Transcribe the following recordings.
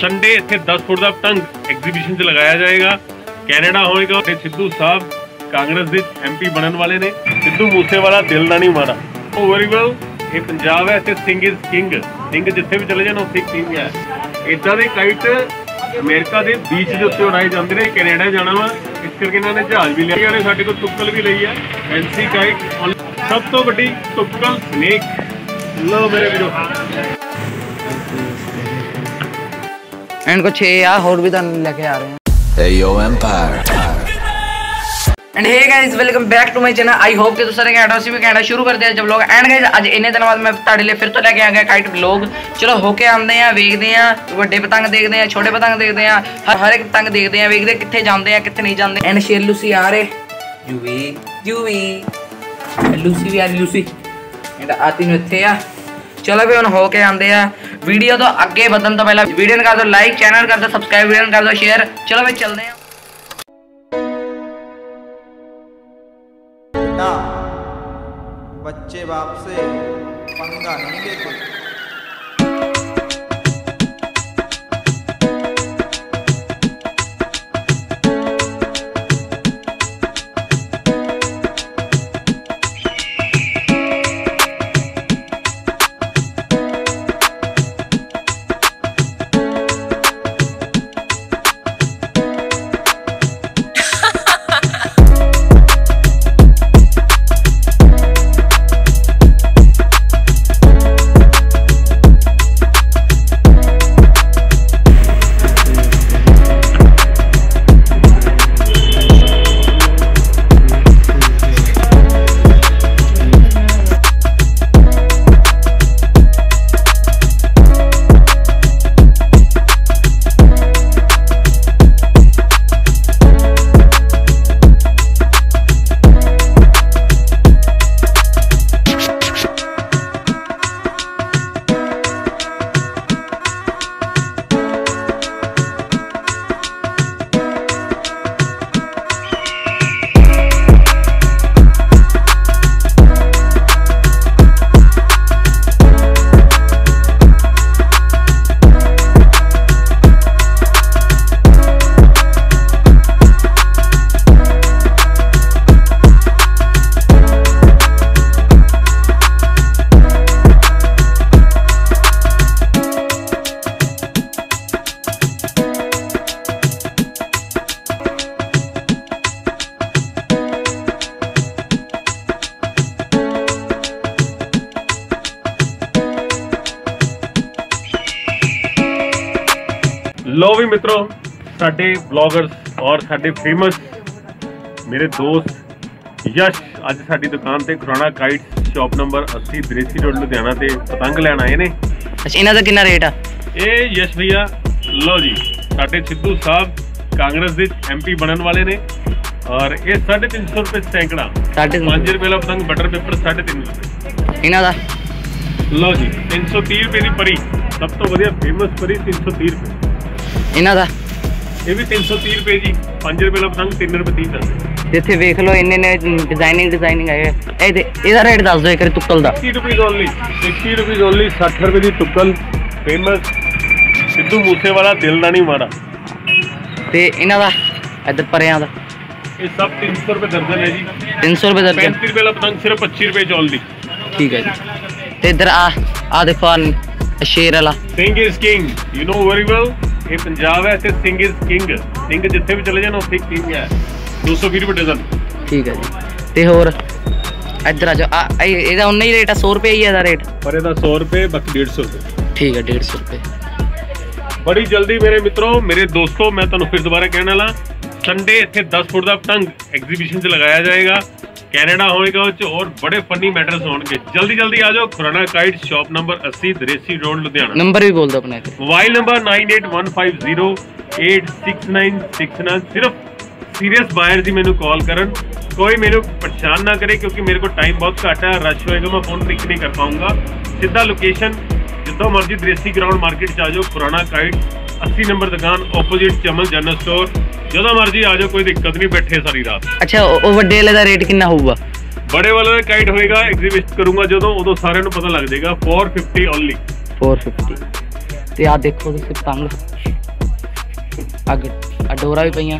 Sunday इत्थे 10 foot का पतंग एग्जीबिशन च लगाया जाएगा। कैनेडा होएगा। सिद्धू साहब कांग्रेस के MP बनने वाले ने। सिद्धू मूसेवाला दिल दा नहीं माड़ा। वेरी वेल, ये पंजाब है, इत्थे सिंह इज किंग। सिंह जिथे भी चले जान उत्थे किंग है। इदां दे काइट अमेरिका के बीच के उत्ते उड़ाए जाते हैं। कैनेडा जाना वा, इस करके इन्होंने जहाज भी लिया ने। साडे कोल तुक्कल भी लई है, फैंसी काइट। सब तो वड्डी तुक्कल स्नेक। लो मेरे वीरो एंड कुछ यार और भी लेके आ रहे हैं। Hey yo Empire। And hey guys, welcome back to my channel. I hope कि तुम कैनेडा से भी कैनेडा शुरू कर दिया जब लोग। एंड गाइस, आज इन्ने दिन बाद मैं तुहाडे लिए फिर तो लेके आ गया काइट व्लॉग। चलो होके आंदे हैं, वेखदे हैं, बड़े पतंग देखते हैं, छोटे पतंग देखते हैं, हर एक पतंग देखते हैं, वेखदे कित्थे जांदे हैं कित्थे नहीं जांदे। एंड शेर लूसी आ रहे यूवी लूसी भी आ रही लूसी एंड आती नु इत्थे आ। चलो भी हम होके आंदे हैं। वीडियो तो अगे बदन तो पहला वीडियो कर दो लाइक, चैनल कर दो सब्सक्राइब, वीडियो कर दो शेयर। चलो भाई चलते हैं। बच्चे बाप से पंगा नहीं लेते। लो भी मित्रों, साडे ब्लॉगर्स और साडे फेमस मेरे दोस्त यश अज साडी दुकान ते Khurana kite shop number 80 Daresi road Ludhiana ते पतंग लैन आए ने। अच्छा, इन्हां दा कितना रेट आ? ये यश भैया लो जी, साडे सिद्धू साहब कांग्रेस के MP बनने वाले ने और ये 350 रुपए सैकड़ा। 5 रुपए वाला पतंग बटर पेपर 350 रुपए। इन्हां दा लो जी 330 रुपए की परी, सब तो वधिया फेमस परी 330 रुपए। इन्हां दा ये भी 330 रुपए जी। 5 रुपए वाला पतंग 3 रुपए 30 पैसे। इत्थे वेख लो, इन्ने ने डिजाइनिंग आए। ਇਹਦਾ ਰੇਟ ਦੱਸ ਦਿਓ ਇੱਕ ਤੁੱਕਲ ਦਾ। 60 रुपीज ओनली, 60 रुपीज ओनली। 60 रुपए की तुक्कल फेमस सिद्धू मूसेवाला दिल दा नहीं माड़ा। ਤੇ ਇਹਨਾਂ ਦਾ ਇੱਧਰ ਪਰਿਆਂ ਦਾ ये सब 300 रुपए दर्जन है जी। 300 रुपए दर्जन। 35 रुपए वाला पतंग सिर्फ 25 रुपए ओनली। ठीक है जी। ਤੇ ਇੱਧਰ ਆ ਦੇਖੋ ਆ शेर वाला Singh is king, you know very well. ये पंजाब है, इत्थे सिंह इज किंग। सिंह जिथे भी चले जान उत्थे किंग है। 220 रुपए डजन। ठीक है जी। ते होर ਇੱਧਰ आ जाओ। ਇਹਦਾ ਉਨਾ ਹੀ ਰੇਟ ਆ, 100 रुपए ही ਇਹਦਾ ਰੇਟ। पर ਇਹਦਾ 100 रुपए, बाकी 150 रुपए। ठीक है, 150 रुपए। बड़ी जल्दी मेरे मित्रों, मेरे दोस्तों, मैं तुहानू फिर दोबारा कहने वाला, संडे इत्थे 10 फुट का पतंग एग्जीबिशन च लगाया जाएगा। कैनेडा होएगा और बड़े फनी मैटर्स होंगे। जल्दी जल्दी आ जाओ। Khurana kite shop number 80 Daresi road Ludhiana. Number भी बोल दो अपना। Mobile number 9815086969। सिर्फ सीरियस बायर जी मैनू कॉल करन, कोई मैनू परेशान ना करे क्योंकि मेरे को टाइम बहुत घट है, रश होएगा, मैं फोन पिक नहीं कर पाऊंगा। सीधा लोकेशन जितों मर्जी दरेसी ग्राउंड मार्केट च आ जाओ। खुराना काइट 80 नंबर दुकान ओपोजिट चमल जनरल स्टोर। जो मर्जी आ जाओ, कोई दिक्कत नहीं, बैठे सारी रात। अच्छा, वो वड्डे वाले दा रेट कितना होगा? बड़े वाले का काइट होएगा, एग्जीबिशन करूंगा जो उदों सारे नूं पता लग जाएगा। 450 ओनली। 450। ते आ देखो तुसीं पतंग अग डोरा भी पईयां।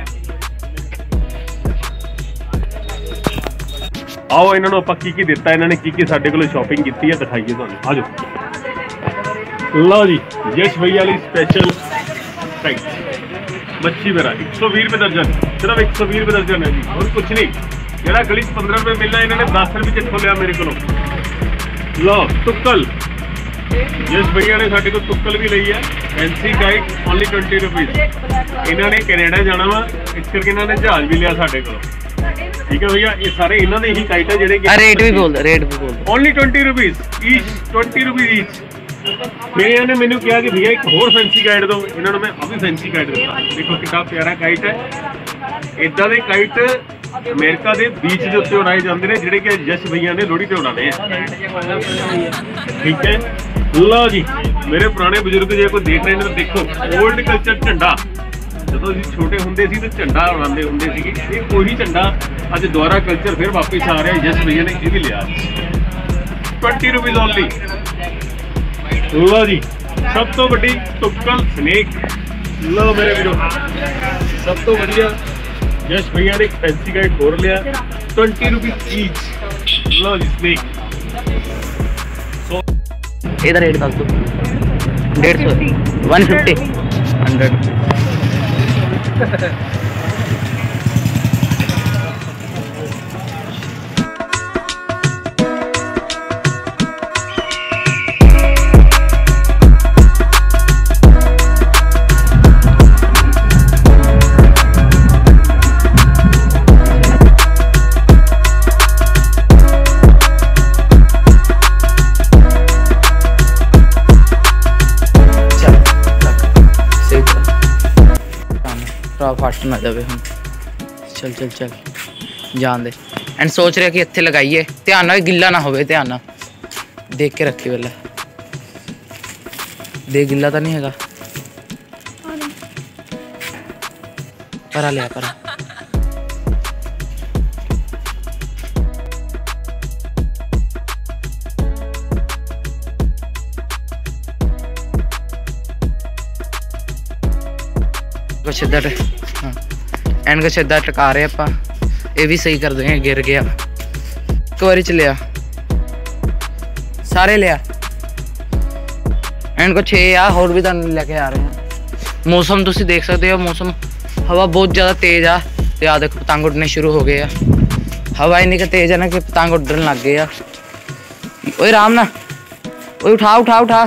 आओ इन्हां नूं आपां की दिता, इन्हां ने की साडे कोलों शॉपिंग कीती है दिखाइए तुहानूं। आ जाओ, लो जी यश भैया वाली स्पेशल काइट मच्छी मेरा 120 रुपये दर्जन, सिर्फ 120 रुपये दर्जन है जी, और कुछ नहीं। जरा गली 15 रुपये मिलना, इन्होंने 10 रुपये कितों लिया मेरे को। लो तुक्कल, यश भैया ने साडे को तुक्कल भी ली है, फैंसी काइट ओनली 20 रुपीज़। इन्होंने कैनेडा जाना वा, इस करके इन्होंने जहाज भी लिया साडे को। ठीक है भैया, ये सारे इन्होंने ही काइट है जेडे रेट भी बोल only 20 rupees each, 20 rupees each. फिर इन्होंने मैंने कहा कि भैया एक होर फैंसी काइट दो, इन्होंने मैं अभी फैंसी काइट दिता। देखो कितना प्यारा काइट है। इदा के काइट अमेरिका के बीच के उत्ते उड़ाए जाते हैं, जोड़े कि यश भैया ने लोहड़ी पर उड़ाने हैं। ठीक है, लो जी मेरे पुराने बजुर्ग जो कोई देख रहे हैं तो देखो ओल्ड कल्चर झंडा, जो असीं छोटे होंदे सी तो झंडा उड़ाते होंदे सी, वही झंडा अज दोबारा कल्चर फिर वापिस आ रहा है। यश भैया ने ये भी लिया 20 रुपीज़ ओनली। लो जी सब तो वड्डी तुक्कल स्नेक, लो मेरे वीरो सब तो बढ़िया यश भैया ने एक फैंसी गाइड होर लिया 20 रुपीज़ ईच। लो जी स्नेक, इधर रेट दस दो। 150 150 100 फास्ट ना जाए हम। चल चल चल जान दे। एंड सोच रहे कि इत्थे लगाइए, ध्यान नाल गिला ना होवे, ध्यान नाल देख के रखी वाला दे, गिला तो नहीं हैगा। परा लिया परा। कुछ इधर हाँ एंड कुछ इधर टका रहे आप, ये भी सही कर देंगे। गिर गया एक बारी च लिया, सारे लिया। एंड कुछ ये आ होर भी तुहानूं लेके आ रहे हैं। मौसम तुसीं देख सकते हो, मौसम हवा बहुत ज़्यादा तेज़ आ, ते आ देखो पतंग उड़ने शुरू हो गए आ। हवा इन्नी कि तेज़ है ना कि पतंग उड़न लग गए आ। ओए आराम ना, ओए उठा उठा उठा।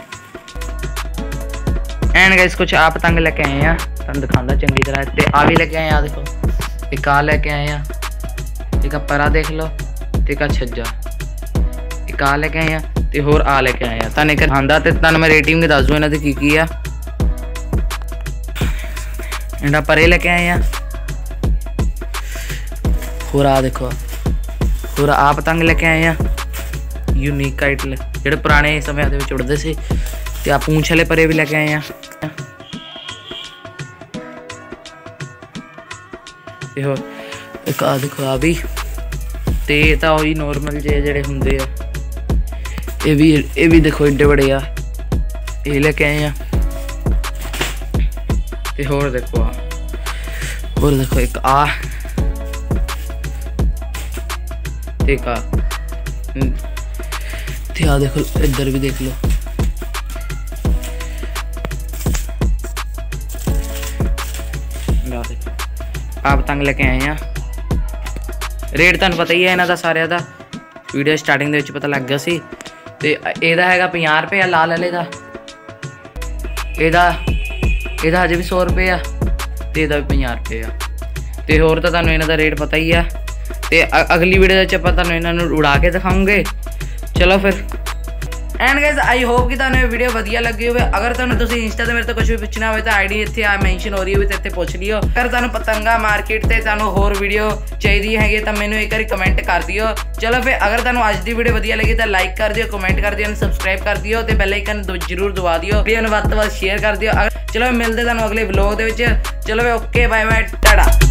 एंड गाइस कुछ आ पतंग लेके आए हैं, तुहानूं दिखांदा चंगी तरह। ते आ भी लेके आए आ, देखो एक आ लेके आए हैं, एक आ परा देख लो, ते एक आ छज्जा, एक आ लेके आए हैं, ते होर आ लेके आए हैं। तुहानूं एक दिखांदा ते तुहानूं मैं रेटिंग भी दस दूँ इन्हां दी की आ। इंडा परे लेके आए हैं, होर आ देखो, होर आ पतंग लेके आए हैं यूनीक काइट जिहड़े पुराने समय दे विच उड़दे सी। ते आ पूंछ वाले परे भी लेके आए हैं। होर एक आ देखो आ भी, ते तां ओही नॉर्मल जेह्ड़े हुंदे आ। ये भी देखो एड्डे बड़े आ, ये लेके आए हैं। ते होर देखो आ, होर देखो एक आ, एक आ, ते आ देखो इधर भी देख लो। आप पतंग लेके आए हैं। रेट तुहानूं पता ही है इन्हां दा सारिਆਂ दा, वीडियो स्टार्टिंग दे विच पता लग गया सी। ते इहदा हैगा 50 रुपये लाल वाले दा, इहदा हजे भी 100 रुपये आ, ते इहदा भी 50 रुपये आ। ते होर तां तुहानूं इन्हां दा रेट पता ही है। ते अगली वीडियो च आपां तुहानूं इन्हां नूं उड़ा के दिखाऊंगे। चलो फिर एंड गाइस आई होप कि तुहानूं ये वीडियो वधिया लगी होवे। अगर तुहानूं तुसीं इंस्टा ते मेरे तो कुछ भी पुछना होवे तो आईडी इत्थे आ मैंशन हो रही होवे, ते इत्थे पुछ लियो। अगर तुहानूं पतंगा मार्केट ते तुहानूं होर वीडियो चाहिदी हैगी तां मैनूं एक बारी कमेंट कर दियो। चलो फिर अगर तुहानूं अज दी वीडियो वधिया लगी तो लाइक कर दियो, कमेंट कर दियो, सबसक्राइब कर दियो, ते बैल आइकन जरूर दबा दियो। वीडियो नूं वध तो वध शेयर कर दियो। चलो मिलदे तुहानूं अगले व्लॉग दे विच। चलो ओके बाय बाय टाटा।